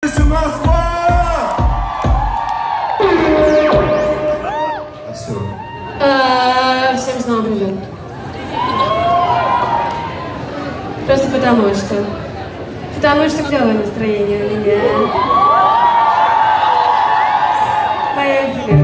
Москва! Всем снова привет. Просто потому что клевое настроение у меня. Поехали.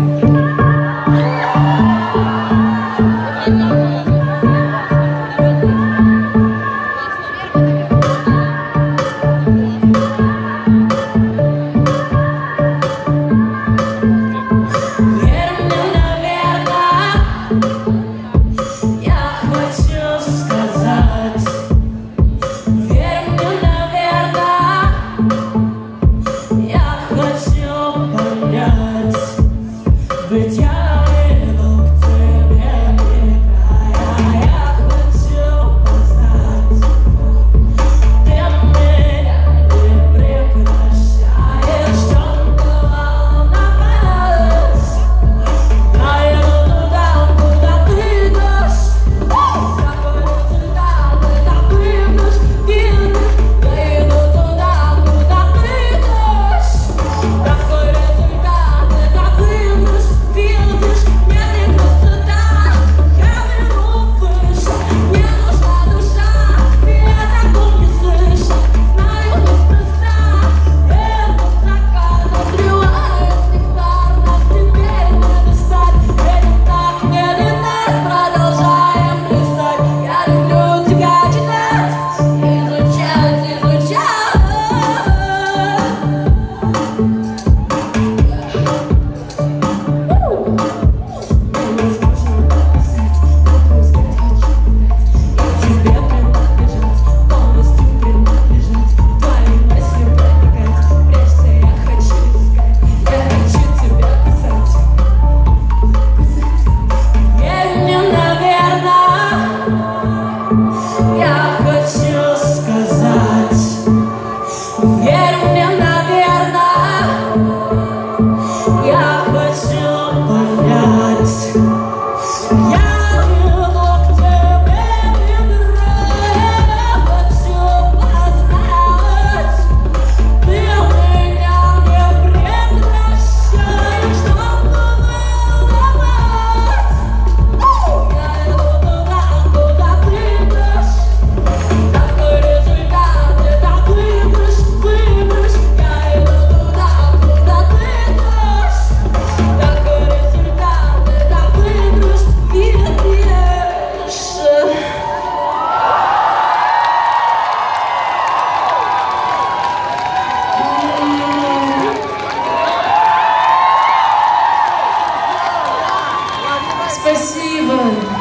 Спасибо.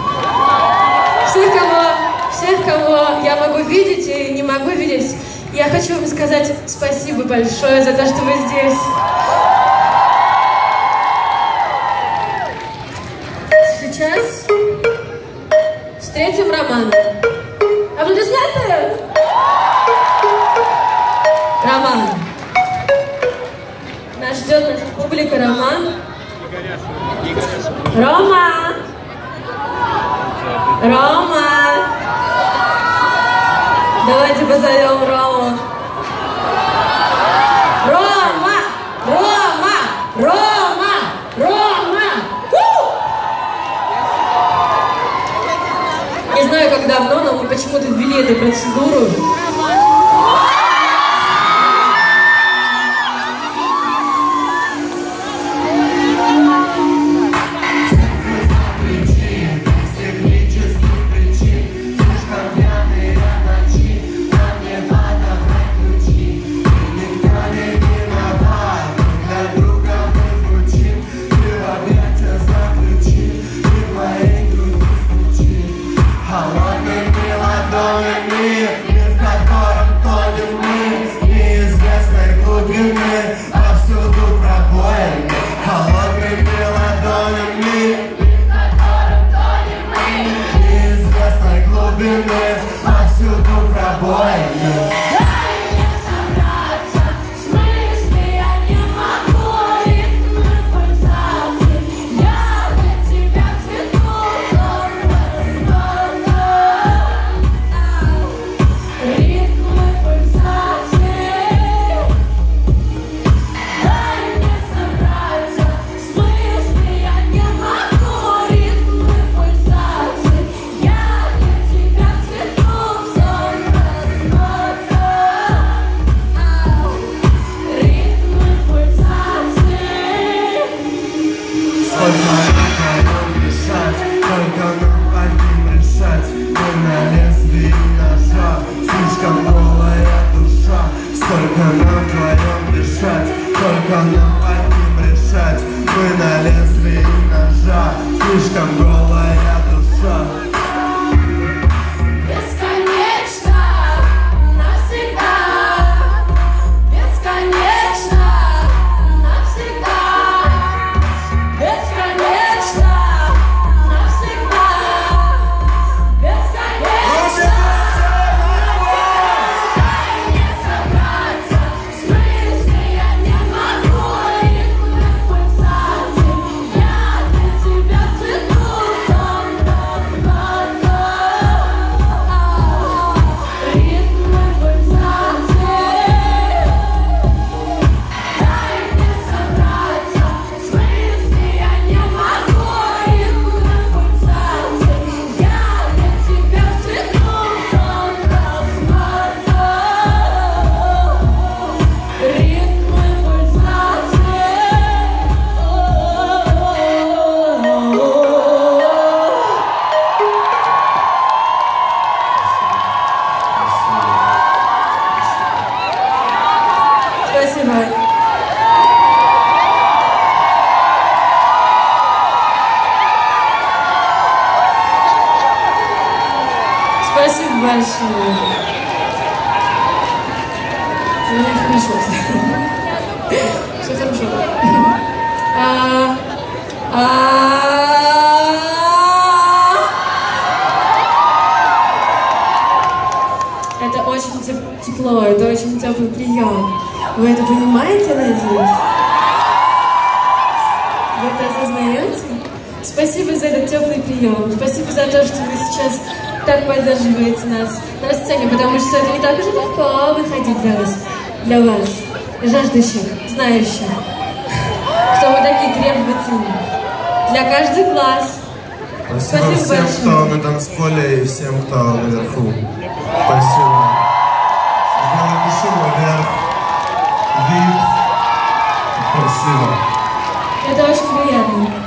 Всех, кого я могу видеть и не могу видеть, я хочу вам сказать спасибо большое за то, что вы здесь. Сейчас встретим Романа. Аплодисменты! Роман. Нас ждет наша публика. Роман. Рома! Рома! Давайте позовем Рому. Рома! Рома! Рома! Рома! Не знаю, как давно, но мы почему-то ввели эту процедуру. только нам одним решать. Мы на лезвии ножа, слишком голая душа. Бесконечно, навсегда. Бесконечно, навсегда. Бесконечно, навсегда. Бесконечно. Дай мне собраться с мыслей, я не могу. Ритмы пульсаций, я для тебя цвету. Сон распаться. Ритмы пульсаций. Дай мне собраться с мыслей, я не могу. Ритмы пульсаций, я для тебя цвету. Сон распаться. Ритмы пульсаций. Спасибо. Спасибо большое. У меня хорошо. Все хорошо. Это очень тепло, это очень теплый прием. Вы это понимаете, надеюсь? Вы это осознаете? Спасибо за этот теплый прием. Спасибо за то, что вы сейчас так поддерживаете нас на сцене, потому что это не так уж и легко выходить для вас, жаждущих, знающих, что мы такие требовательные. Для каждых глаз. Спасибо всем, большое. кто на танцполе, и всем, кто наверху. Спасибо. Сделаем душу вверх. Вид. Спасибо. Это очень приятно.